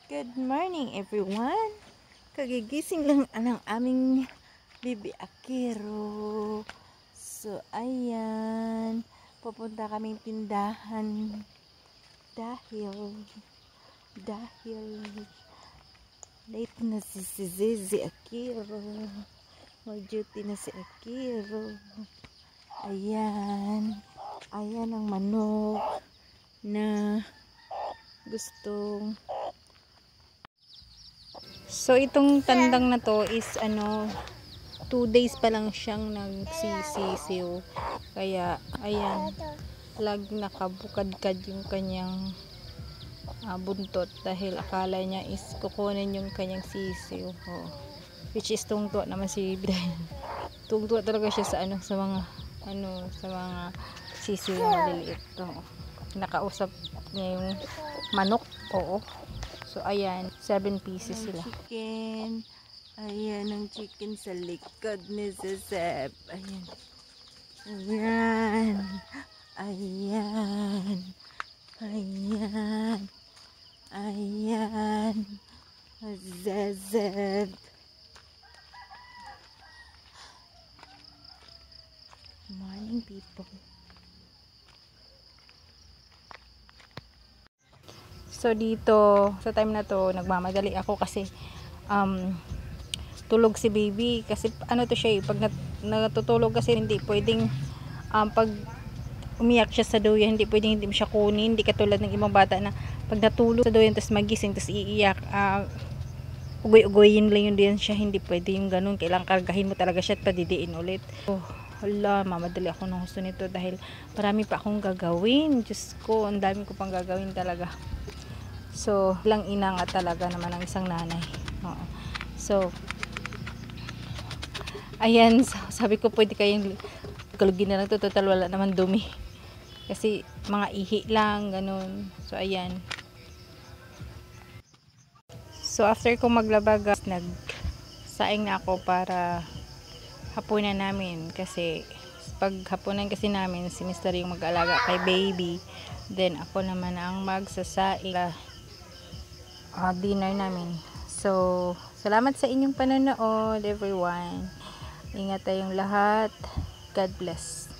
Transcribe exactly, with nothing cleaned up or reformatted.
Good morning everyone. Kagigising lang ang aming bibi Akiro. So ayan, pupunta kaming tindahan dahil dahil late na si si Zizi Akiro. Mag-duty na si Akiro. Ayan. Ayan ang manok na gustong. So itong tandang na to is ano, two days pa lang siyang nagsisisiw. Kaya ayan, lag nakabukadkad yung kanyang uh, buntot dahil akala niya is kukunin yung kanyang sisiw. Oh. Which is tungtuwa naman si Brian. Tungtuwa talaga siya sa ano, sa mga ano, sa mga sisiw na maliliit. Oh. Nakausap niya yung manok. Oo. So ayan, seven pieces sila. Chicken. Ayan ang chicken sa likod ni Zezeb. Ayan. Ayan. Ayan. Ayan. Ayan. Zezeb. Morning people. So dito sa time na to nagmamadali ako kasi um, tulog si baby kasi ano to siya eh, pag nat natutulog kasi hindi pwedeng um, pag umiyak siya sa duyan hindi pwedeng hindi mo siya kunin, hindi katulad ng ibang bata na pag natulog sa duyan tapos magising tapos iiyak, uh, ugoy-ugoyin lang yun din siya, hindi pwede yung ganun, kailangan kargahin mo talaga siya at padidiin ulit. Oh, hala, mamadali ako ng gusto nito dahil marami pa akong gagawin. Diyos ko, ang dami ko pang gagawin talaga. So, lang ina nga talaga naman ang isang nanay. Oo. So, ayan, sabi ko pwede kayong kalugin na lang ito, total wala naman dumi. Kasi mga ihi lang, ganun. So, ayan. So, after ko maglaba, guys, nagsaing na ako para hapunan namin. Kasi, pag hapunan kasi namin, si mister yung mag-alaga kay baby. Then, ako naman ang magsasaing Uh, dinner namin. So, salamat sa inyong panonood everyone. Ingat tayong lahat. God bless.